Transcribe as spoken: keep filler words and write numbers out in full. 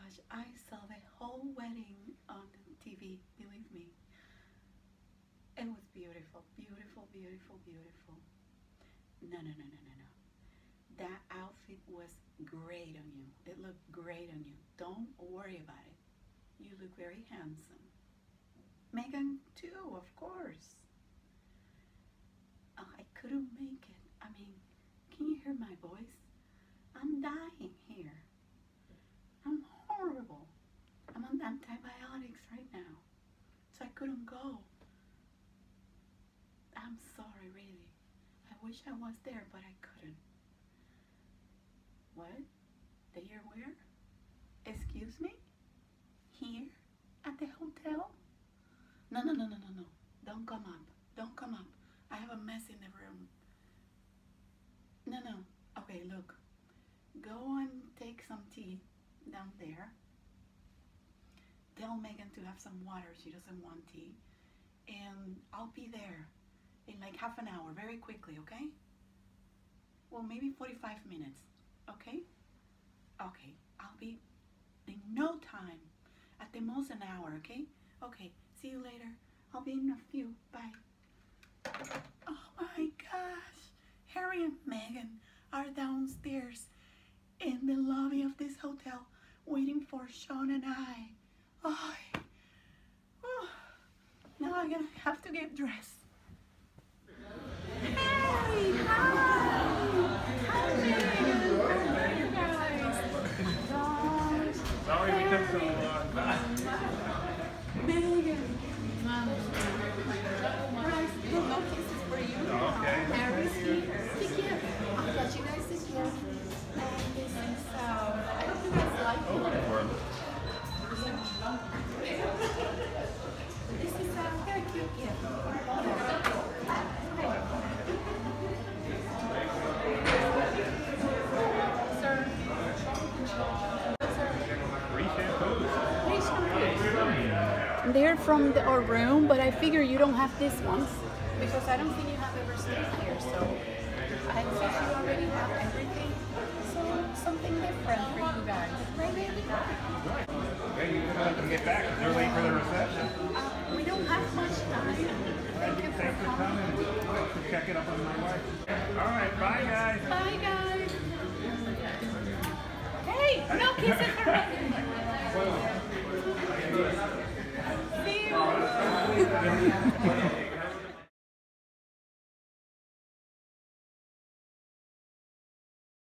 gosh, I saw the whole wedding on T V, believe me. It was beautiful, beautiful, beautiful, beautiful. No, no, no, no, no, no. That outfit was great on you. It looked great on you. Don't worry about it. You look very handsome. Megan too, of course. Oh, I couldn't make it. I mean, can you hear my voice? I'm dying here. I'm horrible. I'm on antibiotics right now. So I couldn't go. I'm sorry, really. I wish I was there, but I couldn't. What? There where? Excuse me? Here? At the hotel? No, no, no, no, no, no. Don't come up. Don't come up. I have a mess in the room. No, no. Okay, look. Go and take some tea down there. Tell Megan to have some water. She doesn't want tea. And I'll be there in like half an hour, very quickly, okay? Well, maybe forty-five minutes, okay? Okay, I'll be in no time. At the most an hour, okay? Okay, see you later. I'll be in a few. Bye. Oh my gosh. Harry and Megan are downstairs in the lobby of this hotel waiting for Sean and I. Oh, oh. Now I'm gonna have to get dressed. Harry, hi! Hi, Megan! How are you guys? Sorry we took so long. Megan! No kisses for you. Okay. Harry's here. Take care. I'll let you guys sit here. And this is, uh, I hope you guys like it. This is a very cute gift. Sir. Free shampoos. Free shampoos. They're from the, our room, but I figure you don't have these ones because I don't think you have ever stayed here. So I think you already have everything. So something different for you guys, right, baby? Okay, you can let them get back. They're late for the reception. Uh, we don't have much time. Thank you for Thanks for coming. coming. I'll check it up on my wife. All right, bye guys. Bye.